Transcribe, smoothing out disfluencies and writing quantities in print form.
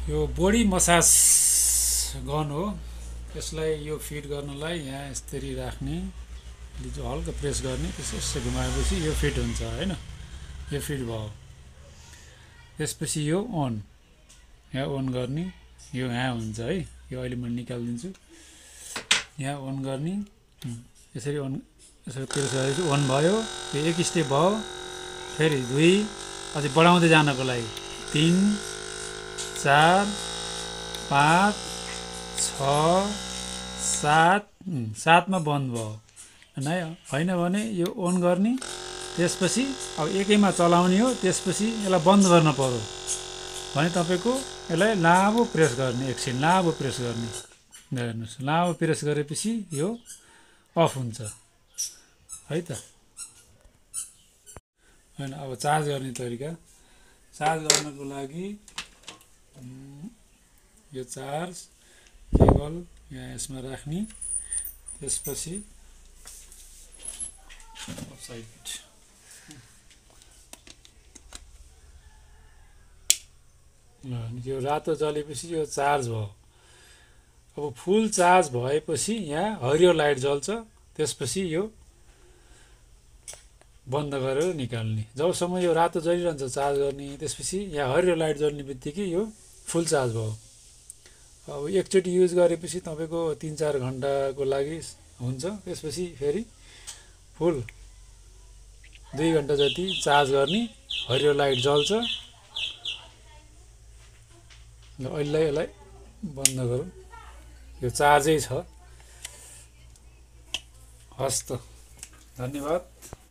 यो body massage gun हो। यसलाई यो फिट गर्नलाई यहाँ यसरी राख्ने, जो हल्का प्रेस गर्ने, त्यसो घुमाएपछि यो फिट हुन्छ हैन। यो फिट भयो। त्यसपछि यो अन, यहाँ अन गर्ने, यो यहाँ हुन्छ है। यो अहिले म निकालिदिन्छु। यहाँ अन गर्ने, यसरी अन, यसरी प्रेस गरेपछि अन भयो। यो एक स्टेप भयो। फेरि 2, अझै बढाउँदै जानको लागि 3, 4, 5, 6, 7, 7 मा बन्द भयो हैन भने यो अन गर्ने। त्यसपछि अब एकैमा चलाउने हो। त्यसपछि यसलाई बन्द गर्न पर्यो भने तपाईको यसलाई लामो प्रेस गर्ने, एकछिन लामो प्रेस गर्ने। हेर्नुस्, लामो प्रेस गरेपछि यो अफ हुन्छ है त। हैन, अब चार्ज गर्ने तरिका। चार्ज गर्नको लागि यो चार्ज केबल यहाँ यसमा राख्ने। त्यसपछि यो रातो जलेपछि यो चार्ज भयो। अब फुल चार्ज भएपछि यहाँ हरियो लाइट जल्छ। त्यसपछि यो बन्द गरेर निकाल्ने। जबसम्म यो रातो जलिरहन्छ चार्ज गर्ने, त्यसपछि यहाँ हरियो लाइट जल्ने बित्तिकै यो फुल चार्ज भयो। अब एकचोटि युज गरेपछि तपाईको 3-4 घण्टाको लागि हुन्छ। त्यसपछि फेरि फुल 2 घण्टा जति चार्ज गर्ने, हरियो लाइट जल्छ। ल अहिले यसलाई बन्द गरौँ। यो चार्जै छ। हस् त, धन्यवाद।